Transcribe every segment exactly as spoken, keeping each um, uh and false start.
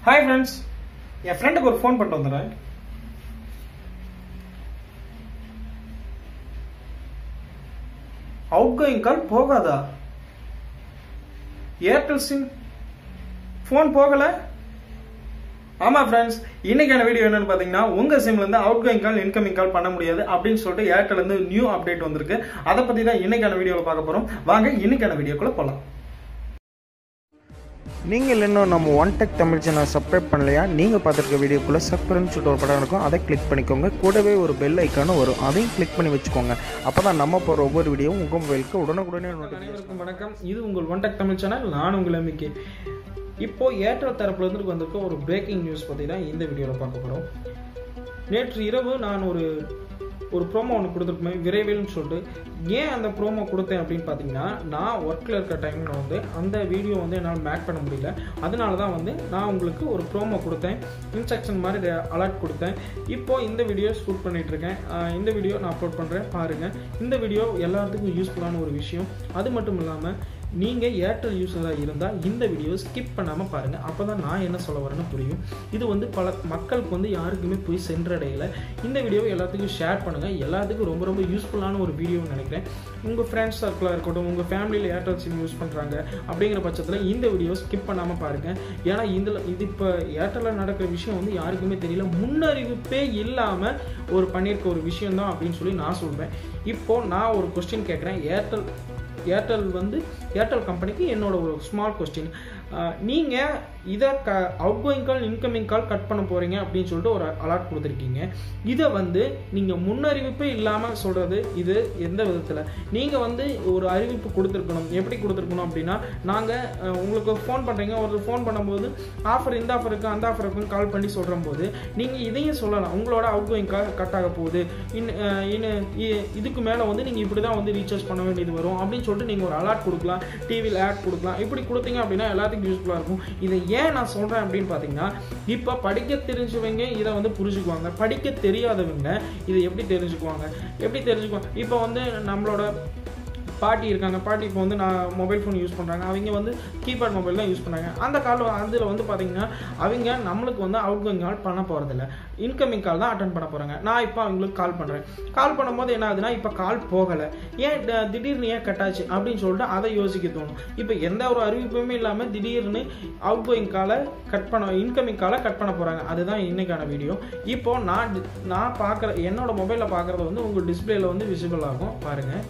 Hi friends, என் ஃப்ரெண்டுக்கு ஒரு phone பண்ணிட்டு வந்துடுறேன். அவுட்கோயிங் கால் போகாதா? ஏர்டெல் சிம் ஃபோன் போகல? ஆமா ஃப்ரெண்ட்ஸ், இன்னைக்கான வீடியோ என்னன்னு பாத்தீங்கன்னா, உங்க சிம்ல இருந்து outgoing call incoming call பண்ண முடியாது அப்படின்னு சொல்லிட்டு ஏர்டெல் இருந்து நியூ அப்டேட் வந்திருக்கு. அதை பத்தி தான் இன்னைக்கான வீடியோல பார்க்க போறோம். வாங்க இன்னைக்கான வீடியோக்குள்ள போலாம். நீங்கள் இன்னும் நம்ம one tech Tamil channel subscribe பண்ணலையா? நீங்கள் பார்த்துருக்க வீடியோக்குள்ளே சப்ஸ்கிரைப்னு சொல்லிட்டு ஒரு படம் இருக்கும், அதை கிளிக் பண்ணிக்கோங்க. கூடவே ஒரு பெல் ஐக்கானும் வரும், அதையும் கிளிக் பண்ணி வச்சுக்கோங்க. அப்போ தான் நம்ம போகிற ஒவ்வொரு வீடியோவும் உங்கள் மொபைலுக்கு உடனுக்குடனே. அனைவருக்கும் வணக்கம், இது உங்கள் ஒன் டெக் தமிழ் சேனல். நான் உங்கள் எம்மிக்கே. இப்போ ஏர்டெல் தரப்புல இருந்து வந்திருக்க ஒரு பிரேக்கிங் நியூஸ் பற்றி தான் இந்த வீடியோவில் பார்க்க போகிறோம். நேற்று இரவு நான் ஒரு ஒரு ப்ரோமோ ஒன்று கொடுத்துருப்பேன், விரைவில்னு சொல்லிட்டு. ஏன் அந்த ப்ரோமோ கொடுத்தேன் அப்படின்னு பார்த்தீங்கன்னா, நான் ஒர்க்கில் இருக்க டைமில் வந்து அந்த வீடியோ வந்து என்னால் மேக் பண்ண முடியல. அதனால தான் வந்து நான் உங்களுக்கு ஒரு ப்ரோமோ கொடுத்தேன், இன்ஸ்ட்ரக்ஷன் மாதிரி அலர்ட் கொடுத்தேன். இப்போது இந்த வீடியோ ஷூட் பண்ணிகிட்ருக்கேன். இந்த வீடியோ நான் அப்லோட் பண்ணுறேன், பாருங்கள். இந்த வீடியோ எல்லாத்துக்கும் யூஸ்ஃபுல்லான ஒரு விஷயம். அது மட்டும் இல்லாமல் நீங்கள் ஏர்டெல் யூஸராக இருந்தால் இந்த வீடியோ ஸ்கிப் பண்ணாமல் பாருங்கள். அப்போ தான் நான் என்ன சொல்ல வரேன்னு புரியும். இது வந்து பல மக்களுக்கு வந்து யாருக்குமே போய் சென்றடையலை. இந்த வீடியோவை எல்லாத்துக்கும் ஷேர் பண்ணுங்கள். எல்லாத்துக்கும் ரொம்ப ரொம்ப யூஸ்ஃபுல்லான ஒரு வீடியோன்னு நினைக்கிறேன். உங்கள் ஃப்ரெண்ட்ஸ் சர்க்கிளாக இருக்கட்டும், உங்கள் ஃபேமிலியில் ஏர்டெல் சிம் யூஸ் பண்ணுறாங்க அப்படிங்கிற பட்சத்தில் இந்த வீடியோ ஸ்கிப் பண்ணாமல் பாருங்கள். ஏன்னா இதில் இது இப்போ ஏர்டெல்லில் நடக்கிற விஷயம் வந்து யாருக்குமே தெரியல, முன்னறிவிப்பே இல்லாமல் ஒரு பண்ணியிருக்க ஒரு விஷயம் தான் அப்படின்னு சொல்லி நான் சொல்வேன். இப்போது நான் ஒரு கொஸ்டின் கேட்குறேன். ஏர்டெல் ஏர்டெல் வந்து ஏர்டெல் கம்பெனிக்கு என்னோட ஒரு ஸ்மால் கொஸ்டின். நீங்கள் இதை க outgoing call incoming call cut பண்ண போகிறீங்க அப்படின்னு சொல்லிட்டு ஒரு அலர்ட் கொடுத்துருக்கீங்க. இதை வந்து நீங்கள் முன்னறிவிப்பே இல்லாமல் சொல்கிறது இது எந்த விதத்தில்? நீங்கள் வந்து ஒரு அறிவிப்பு கொடுத்துருக்கணும். எப்படி கொடுத்துருக்கணும் அப்படின்னா, நாங்கள் உங்களுக்கு ஃபோன் பண்ணுறீங்க, ஒரு ஃபோன் பண்ணும்போது ஆஃபர் இந்த ஆஃபர் இருக்குது அந்த ஆஃபர் இருக்குன்னு கால் பண்ணி சொல்கிற போது நீங்கள் இதையும் சொல்லலாம். உங்களோட அவுட் கோயிங் கால் கட் ஆக போகுது, இன் இன்னும் இதுக்கு மேலே வந்து நீங்கள் இப்படி தான் வந்து ரீசார்ஜ் பண்ண வேண்டியது வரும் அப்படின்னு சொல்லிட்டு நீங்கள் ஒரு அலர்ட் கொடுக்கலாம், டிவியில் ஆட் கொடுக்கலாம். இப்படி கொடுத்தீங்க அப்படின்னா எல்லாத்துக்கும் யூஸ்ஃபுல்லாக இருக்கும். இதை ஏன் நான் சொல்கிறேன் அப்படின்னு பார்த்தீங்கன்னா, இப்போ படிக்க தெரிஞ்சவங்க இதை வந்து புரிஞ்சுக்குவாங்க, படிக்க தெரியாதவங்க இதை எப்படி தெரிஞ்சுக்குவாங்க எப்படி தெரிஞ்சுக்குவாங்க இப்போ வந்து நம்மளோட பாட்டி இருக்காங்க, பாட்டி இப்போ வந்து நான் மொபைல் ஃபோன் யூஸ் பண்ணுறாங்க, அவங்க வந்து கீபேட் மொபைல் தான் யூஸ் பண்ணுறாங்க. அந்த கால் அதில் வந்து பார்த்தீங்கன்னா அவங்க நம்மளுக்கு வந்து அவுட் கோயிங் கால் பண்ண போகிறதில்ல, இன்கமிங் கால் தான் அட்டன் பண்ண போகிறாங்க. நான் இப்போ அவங்களுக்கு கால் பண்ணுறேன். கால் பண்ணும்போது என்ன ஆகுதுன்னா, இப்போ கால் போகலை, ஏன் திடீர்னு ஏன் கட்டாச்சு அப்படின்னு சொல்லிட்டு அதை யோசிக்க தோணும். இப்போ எந்த ஒரு அறிவிப்புமே இல்லாமல் திடீர்னு அவுட் கோயிங் காலை கட் பண்ண இன்கமிங் காலை கட் பண்ண போகிறாங்க. அதுதான் இன்னைக்கான வீடியோ. இப்போது நான் நான் பார்க்குற என்னோட மொபைலில் பார்க்குறது வந்து உங்கள் டிஸ்பிளேல வந்து விசிபிள் ஆகும், பாருங்கள்.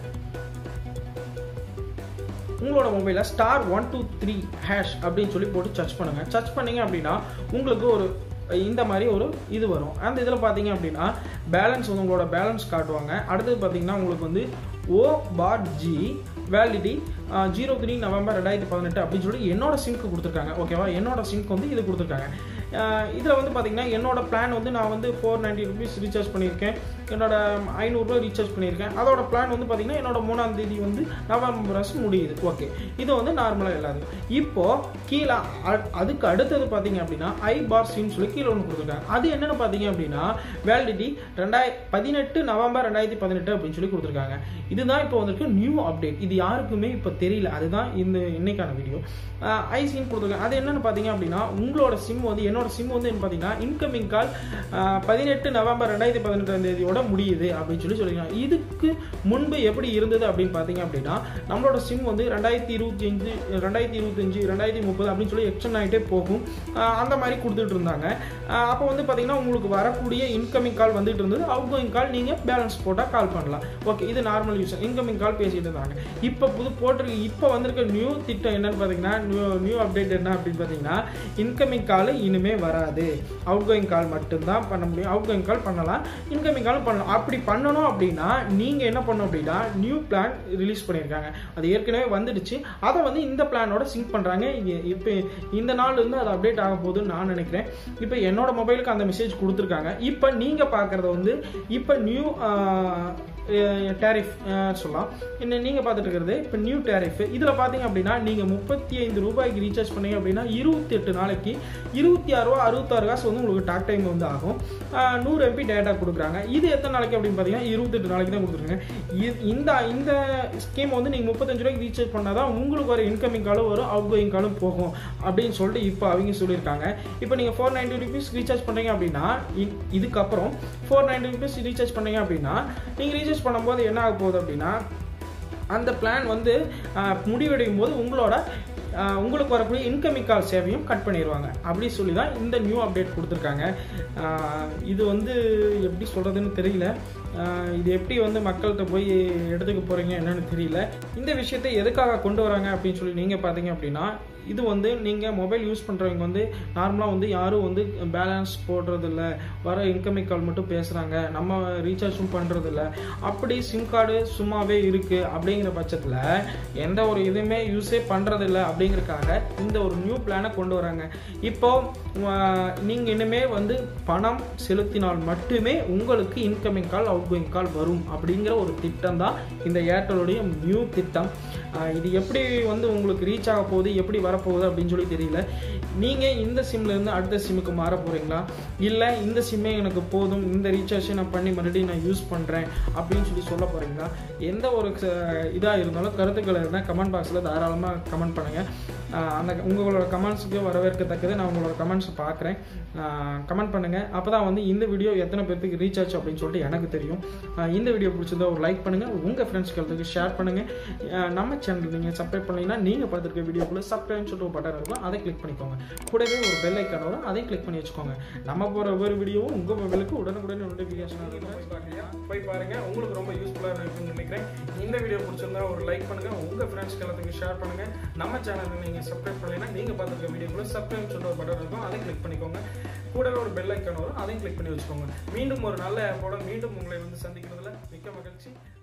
உங்களோட மொபைலில் star one two three hash அப்படின்னு சொல்லி போட்டு சர்ச் பண்ணுங்கள். சர்ச் பண்ணிங்க அப்படின்னா உங்களுக்கு ஒரு இந்த மாதிரி ஒரு இது வரும். அந்த இதில் பார்த்தீங்க அப்படின்னா பேலன்ஸ் வந்து உங்களோட பேலன்ஸ் காட்டுவாங்க. அடுத்தது பார்த்தீங்கன்னா உங்களுக்கு வந்து ஓ four G validity zero three November ரெண்டாயிரத்தி பதினெட்டு அப்படின்னு சொல்லி என்னோட சிம்க்கு கொடுத்துருக்காங்க. ஓகேவா, என்னோட சிம்க்கு வந்து இது கொடுத்துருக்காங்க. இதில் வந்து பார்த்தீங்கன்னா என்னோட பிளான் வந்து நான் வந்து ஃபோர் நைன்ட்டி ருபீஸ் ரீசார்ஜ் பண்ணியிருக்கேன், என்னோட ஐநூறுரூவா ரீசார்ஜ் பண்ணியிருக்கேன். அதோட பிளான் வந்து பார்த்தீங்கன்னா என்னோட மூணாம் தேதி வந்து நவம்பர் மாதம் முடியுது. ஓகே, இது வந்து நார்மலாக எல்லாத்துக்கும். இப்போது கீழே அதுக்கு அடுத்தது பார்த்தீங்க அப்படின்னா ஐ பார் சின்னு சொல்லி கீழே ஒன்று கொடுத்துருக்காங்க. அது என்னென்னு பார்த்தீங்க அப்படின்னா வேலிடிட்டி ரெண்டாயிர பதினெட்டு நவம்பர் ரெண்டாயிரத்தி பதினெட்டு அப்படின்னு சொல்லி கொடுத்துருக்காங்க. இதுதான் இப்போ வந்திருக்கு நியூ அப்டேட். இது யாருக்குமே இப்போ தெரியல, அதுதான் இந்த இன்னைக்கான வீடியோ. ஐ சிம் கொடுத்துருக்காங்க. அது என்னென்னு பார்த்தீங்க அப்படின்னா உங்களோட சிம் வந்து என்னோட சிம் வந்து என்ன பார்த்தீங்கன்னா இன்கமிங் கால் பதினெட்டு நவம்பர் ரெண்டாயிரத்தி பதினெட்டாம் தேதியோட முடியுது அப்படின்னு சொல்லி சொல்லியிருக்காங்க. இதுக்கு முன்பு எப்படி இருந்தது அப்படின்னு பார்த்தீங்க அப்படின்னா நம்மளோட சிம் வந்து ரெண்டாயிரத்தி இருபத்தி அஞ்சு ரெண்டாயிரத்தி இருபத்தஞ்சு ரெண்டாயிரத்தி முப்பது அப்படின்னு சொல்லி எக்ஸ்டெண்ட் ஆகிட்டே போகும். அந்த மாதிரி கொடுத்துட்டு இருந்தாங்க. அப்போ வந்து பார்த்தீங்கன்னா உங்களுக்கு வரக்கூடிய இன்கமிங் கால் வந்துட்டு இருந்தது, அவுட் கோயிங் கால் நீங்கள் பேலன்ஸ் போட்டால் கால் பண்ணலாம். ஓகே, இது நார்மல் யூஸ். இன்கமிங் கால் பேசிட்டு இருந்தாங்க. இப்போ புது போட்டிருக்கு இப்போ வந்திருக்க நியூ திட்டம் என்னன்னு பார்த்தீங்கன்னா நியூ நியூ அப்டேட் என்ன அப்படின்னு பார்த்தீங்கன்னா இன்கமிங் கால் இனிமே வராது, அவுட் கோயிங் கால் மட்டும்தான் பண்ண முடியும். அவுட் கோயிங் கால் பண்ணலாம், இன்கமிங் காலும் பண்ணலாம். அப்படி பண்ணணும் அப்படின்னா நீங்கள் என்ன பண்ணணும் அப்படின்னா நியூ பிளான் ரிலீஸ் பண்ணியிருக்காங்க. அது ஏற்கனவே வந்துடுச்சு, அதை வந்து இந்த பிளானோட சிங்க் பண்ணுறாங்க. இப்போ இந்த நாள் இருந்து அது அப்டேட் ஆக போகுதுன்னு நான் நினைக்கிறேன். இப்போ என்னோட மொபைலுக்கு அந்த மெசேஜ் கொடுத்துருக்காங்க. இப்போ நீங்கள் பார்க்குறது வந்து இப்போ நியூ டேரிஃப் சொல்லலாம். இன்னும் நீங்கள் பார்த்துட்டு இருக்கிறது இப்போ நியூ டேரிஃப். இதில் பார்த்தீங்க அப்படின்னா நீங்கள் முப்பத்தி ஐந்து ரூபாய்க்கு ரீசார்ஜ் பண்ணீங்க அப்படின்னா இருபத்தி எட்டு நாளைக்கு இருபத்தி ஆறு ரூபா அறுபத்தாறு காசு வந்து உங்களுக்கு டாக் டைம் வந்து ஆகும். நூறு எம்பி டேட்டா கொடுக்குறாங்க. இது எத்தனை நாளைக்கு அப்படின்னு பார்த்தீங்கன்னா இருபத்தெட்டு நாளைக்கு தான் கொடுத்துருக்காங்க. இந்த இந்த ஸ்கீம் வந்து நீங்கள் முப்பத்தஞ்சு ரூபாய்க்கு ரீசார்ஜ் பண்ணால் தான் உங்களுக்கு ஒரு இன்கமிங் காலும் வரும், அவுட் கோயிங் காலும் போகும் அப்படின்னு சொல்லிட்டு இப்போ அவங்க சொல்லியிருக்காங்க. இப்போ நீங்கள் ஃபோர் நைன்டி ருபீஸ் ரீசார்ஜ் பண்ணுறீங்க அப்படின்னா இதுக்கப்புறம் ஃபோர் நைன்டி ருபீஸ் ரீசார்ஜ் பண்ணீங்க அப்படின்னா நீங்கள் ரீசார்ஜ் பண்ணும்போது என்ன ஆக போகுது அப்படின்னா அந்த பிளான் வந்து முடிவடையும் போது உங்களோட உங்களுக்கு வரக்கூடிய இன்கமிங் கால் சேவையும் கட் பண்ணிடுவாங்க. அப்படி சொல்லி தான் இந்த நியூ அப்டேட் கொடுத்துருக்காங்க. இது வந்து எப்படி சொல்கிறதுன்னு தெரியல. இது எப்படி வந்து மக்கள்கிட்ட போய் எடுத்துக்க போகிறீங்க என்னன்னு தெரியல. இந்த விஷயத்தை எதுக்காக கொண்டு வராங்க அப்படின்னு சொல்லி நீங்கள் பார்த்தீங்க அப்படின்னா இது வந்து நீங்கள் மொபைல் யூஸ் பண்ணுறவங்க வந்து நார்மலாக வந்து யாரும் வந்து பேலன்ஸ் போடுறதில்ல, வர இன்கமிங் கால் மட்டும் பேசுகிறாங்க, நம்ம ரீசார்ஜும் பண்ணுறதில்ல, அப்படி சிம் கார்டு சும்மாவே இருக்குது அப்படிங்கிற பட்சத்தில் எந்த ஒரு இதுவுமே யூஸே பண்ணுறதில்ல அப்படிங்கிறதுக்காக இந்த ஒரு நியூ பிளானை கொண்டு வராங்க. இப்போது நீங்கள் இனிமேல் வந்து பணம் செலுத்தினால் மட்டுமே உங்களுக்கு incoming call outgoing call வரும் அப்படிங்கிற ஒரு திட்டம் தான் இந்த ஏர்டெலுடைய நியூ திட்டம். இது எப்படி வந்து உங்களுக்கு ரீச் ஆக போகுது, எப்படி வரப்போகுது அப்படின்னு சொல்லி தெரியல. நீங்கள் இந்த சிம்லேருந்து அடுத்த சிம்முக்கு மாற போகிறீங்களா, இல்லை இந்த சிம்மே எனக்கு போதும், இந்த ரீசார்ஜை நான் பண்ணி மறுபடியும் நான் யூஸ் பண்ணுறேன் அப்படின்னு சொல்லி சொல்ல போகிறீங்களா? எந்த ஒரு இதாக இருந்தாலும் கருத்துக்கள் இருந்தால் கமெண்ட் பாக்ஸில் தாராளமாக கமெண்ட் பண்ணுங்கள். அந்த உங்களோட கமெண்ட்ஸுக்கு வரவேற்கத்தக்கது. நான் உங்களோட கமெண்ட்ஸை பார்க்குறேன். கமெண்ட் பண்ணுங்கள். அப்போ தான் வந்து இந்த வீடியோ எத்தனை பேருக்கு ரீச் ஆச்சு அப்படின்னு சொல்லிட்டு எனக்கு தெரியும். இந்த வீடியோ பிடிச்சிருந்தா ஒரு லைக் பண்ணுங்கள், உங்கள் ஃப்ரெண்ட்ஸ்களுக்கு ஷேர் பண்ணுங்கள். நம்ம சேனல் நீங்கள் சப்ஸ்கிரைப் பண்ணீங்கன்னா நீங்கள் பார்த்துருக்க வீடியோக்குள்ளே சப்ஸ்கிரைப் சொல்லிட்டு ஒரு பட்டன் இருக்கும், அதை கிளிக் பண்ணிக்கோங்க. கூடவே ஒரு பெல் ஐக்கான் வரும், அதை கிளிக் பண்ணி வச்சுக்கோங்க. நம்ம போகிற ஒவ்வொரு வீடியோவும் உங்கள் மொபைலுக்கு உடனுக்குடன் நோட்டிஃபிகேஷன் போய் பாருங்கள். உங்களுக்கு ரொம்ப யூஸ்ஃபுல்லாக இருக்குன்னு நினைக்கிறேன். இந்த வீடியோ பிடிச்சிருந்தா ஒரு லைக் பண்ணுங்கள், உங்கள் ஃப்ரெண்ட்ஸ்க்கு எல்லாத்துக்கும் ஷேர் பண்ணுங்கள். நம்ம சேனலில் நீங்கள் சப்ஸ்கிரைப் பண்ணலைன்னா நீங்கள் பார்த்துருக்க வீடியோக்குள்ளே சப்ஸ்கிரைப் சொல்லிட்டு ஒரு பட்டன் இருக்கும், அதை கிளிக் பண்ணிக்கோங்க. கூடவே ஒரு பெல் ஐக்கான் வரும், அதையும் கிளிக் பண்ணி வச்சுக்கோங்க. மீண்டும் ஒரு நல்ல ஆப்போட மீண்டும் உங்களை வந்து சந்திக்கிறதுல மிக்க மகிழ்ச்சி.